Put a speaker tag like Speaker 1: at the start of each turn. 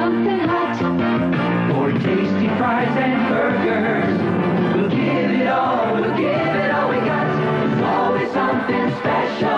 Speaker 1: something hot.
Speaker 2: For tasty fries and burgers, we'll give it all we got. There's always something special.